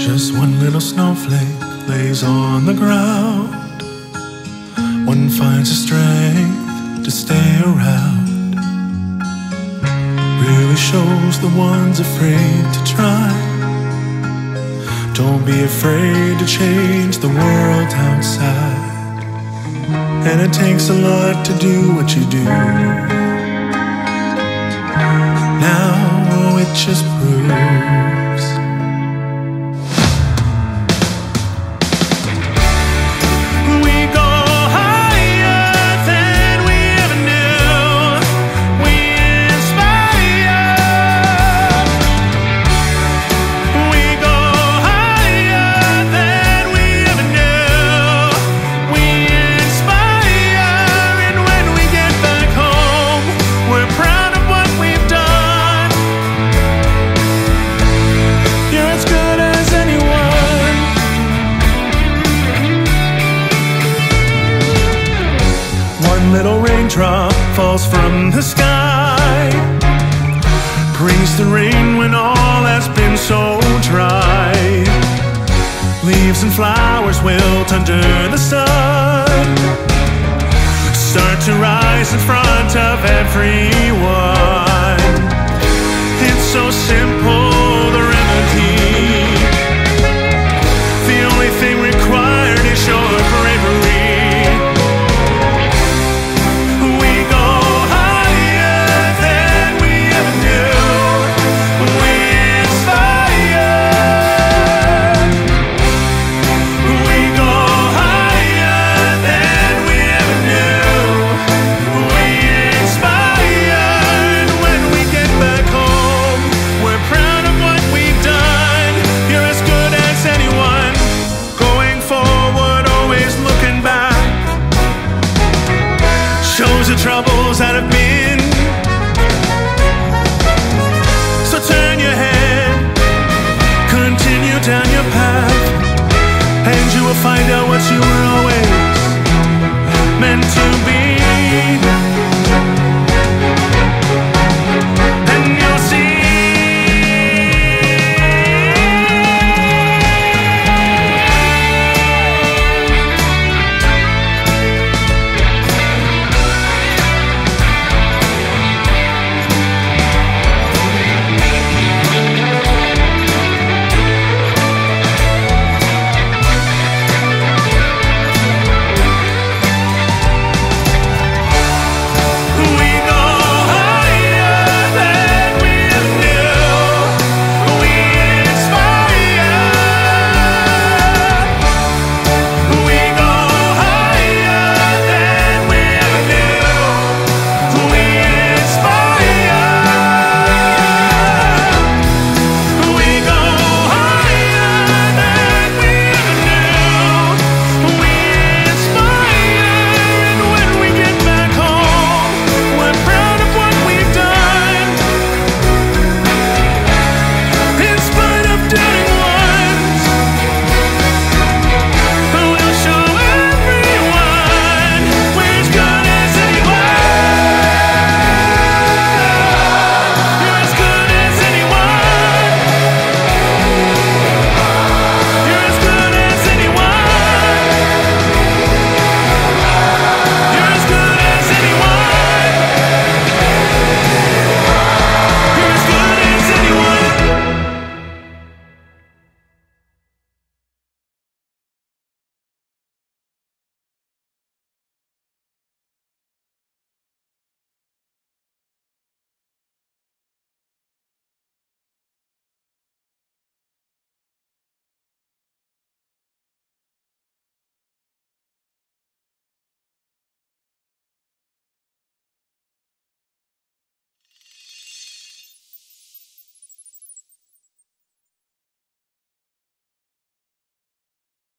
Just one little snowflake lays on the ground. One finds the strength to stay around. Really shows the ones afraid to try. Don't be afraid to change the world outside. And it takes a lot to do what you do. Now it just proves little raindrop falls from the sky, brings the rain when all has been so dry. Leaves and flowers wilt under the sun, start to rise in front of everyone. It's so simple, the remedy. The only thing required is your bravery. The troubles that have been. So turn your head, continue down your path, and you will find out what you